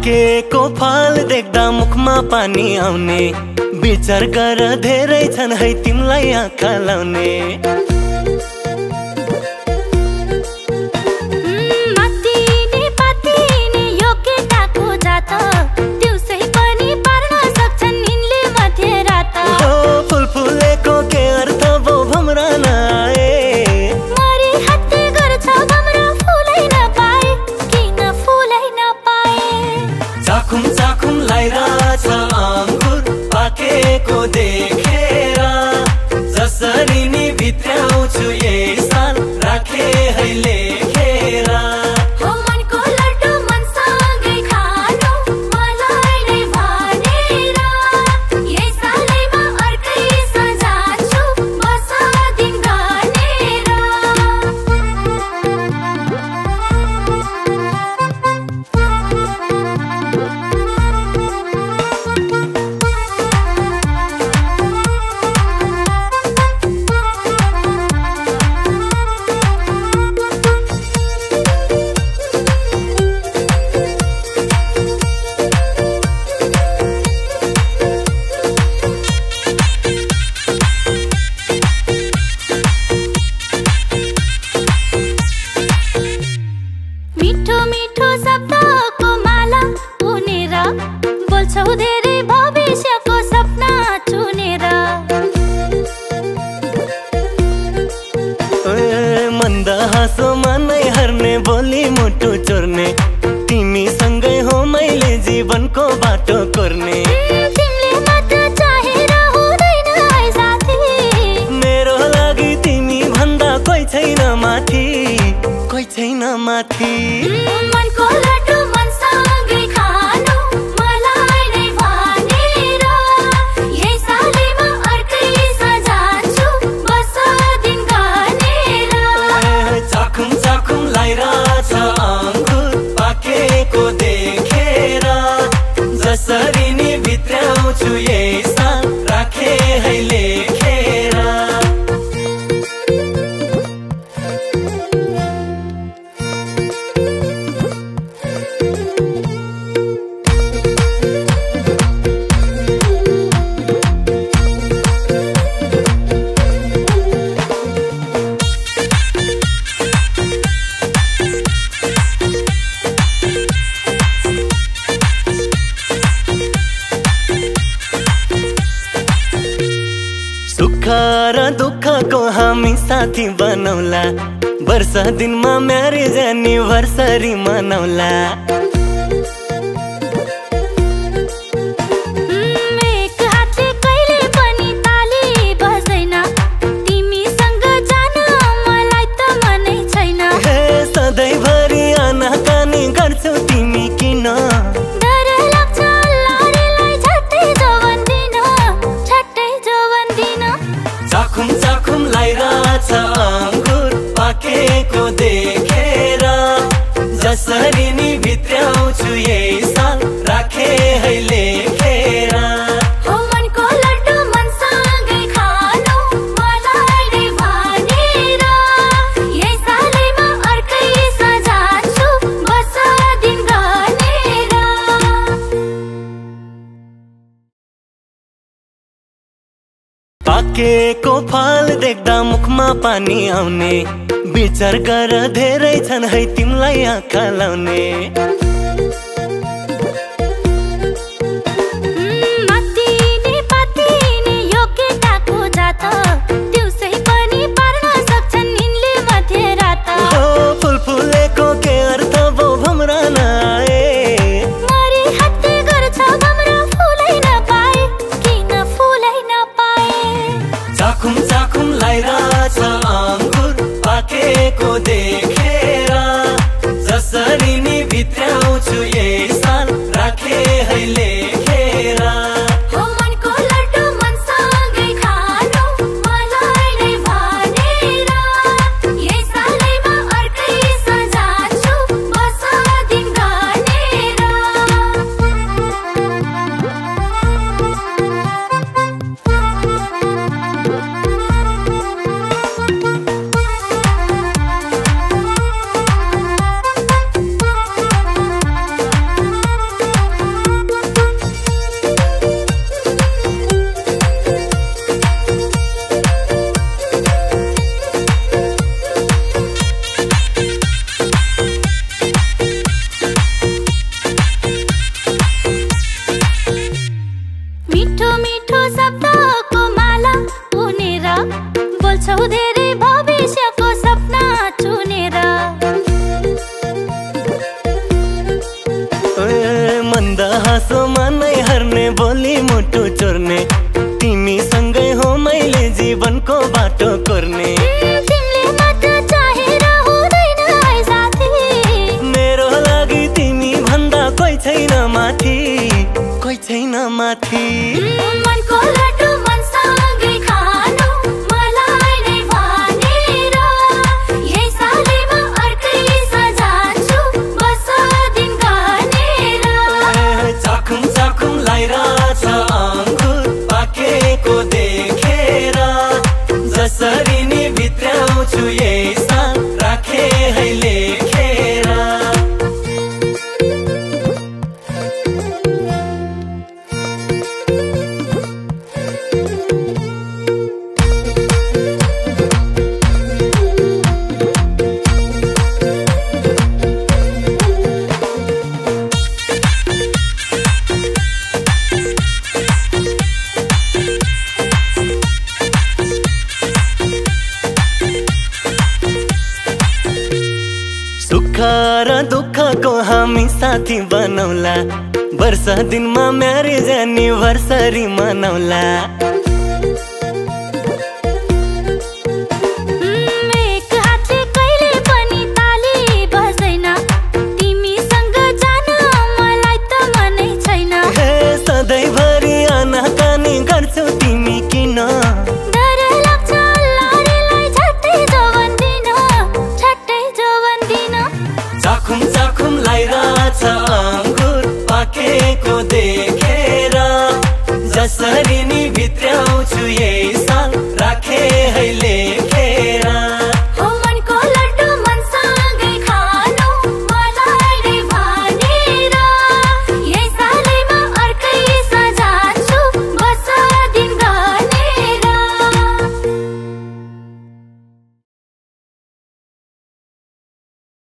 पाकेको फल देख्दा मुखमा पानी आउने विचार गर धेरै छन् है तिमीलाई आँखा लाउने मातिने पातिने यो केटाको जात दिउँसै पनि पार्न सक्छन् यिनले मध्यरात हो फुल फुलेको के अर्थ भो भम्रा नआए मरी हत्ते गर्छ भम्रा फुलै नपाए किन फुलै नपाए चाखुम चाखुम लाइराछ अङ्गुर पाकेको देखेर जसरी नि भित्र्याउँछु यही साल राखे है लेखेर हो मनको लड्डु मनसँगै खानु मलाई नै भनेर यही सालैमा अर्कै सजान्छु बस दिन गनेर मिठो मिठो शब्दको माला बुनेर बोल्छौ धेरै भविष्यको सपना चुनेर मन्द हाँसोमा नै हार्ने बोली मुटु चोर्ने तिमीसँगै हो मैले जीवनको बाटो कोर्ने तिमीले मात्र चाहेर हुँदैन है साथी मेरो लागि तिमी भन्दा कोही छैन माथि कोही छैन माथि मनको लड्डु मनसँगै खानु मलाई नै भनेर यही सालैमा अर्कै सजान्छु बस दिन गनेर चाखुम चाखुम लाइराछ अङ्गुर पाकेको देखेर जसरी नि भित्र्याउँछु यही साल राखे है लेखेर सुख र दुःखको हामी साथी बनौला वर्ष दिनमा म्यारेज एनिभर्सरी मनाउला एक हातले कहिले पनि ताली बज्दैन तिमीसँग जान मलाई त मनै छैन हे सधैँभरि आनाकानी गर्छौ तिमी किन डर लाग्छ लडेलाई झट्टै जोवन दिन चाखुम चाखुम लाइराछ अङ्गुर पाकेको देखेर जसरी नि भित्र्याउँछु यही साल राखे है लेखेर हो मनको लड्डु मनसँगै खानु मलाई नै भनेर यही सालैमा अर्कै सजान्छु बस दिन गनेर पाकेको फल देख्दा मुखमा पानी आउने विचार गर धेरै छन् है तिमीलाई आँखा लाउने मातिने पातिने यो केटाको जात दिउँसै पनि पार्न सक्छन् यिनले मध्यरात हो फुल फुलेको के अर्थ भो भम्रा नआए मरी हत्ते गर्छ भम्रा फुलै नपाए किन फुलै नपाए चाखुम चाखुम लाइराछ अङ्गुर पाकेको देखेर जसरी नि भित्र्याउँछु यही साल राखे है लेखेर हो मनको लड्डु मनसँगै खानु मलाई नै भनेर यही सालैमा अर्कै सजान्छु बस दिन गनेर मन्द हाँसोमा नै हर्ने बोली मुटु चोर्ने तिमी सँगै हो मैले जीवनको बाटो कोर्ने तिमीले मात्र चाहेर हुँदैन है साथी मेरो लागि तिमी भन्दा कोही छैन माथि कोही छैन माथि मनको लड्डु मनसँगै खानु मलाई नै भनेर यही सालैमा अर्कै सजान्छु बस दिन गनेर चाखुम चाखुम लाइरहेछ अङ्गुर पाकेको देखेर जसरी नि भित्राउँछु यही साल राखे है लेखेर र दुःखको हामी साथी बनौला वर्ष दिनमा म्यारेज एनिभर्सरी मनाउला एक हातले कहिले पनि ताली बज्दैन तिमीसँग जान मलाई त मनै छैन हे सधैँभरि आनाकानी गर्छौ तिमी किन डर लाग्छ लरीलाई झट्टै जोवन दिन चाखुम चाखुम लाइरहेछ अङ्गुर पाकेको देखेर जसरी नि भित्राउँछु यही साल राखे है लेखेर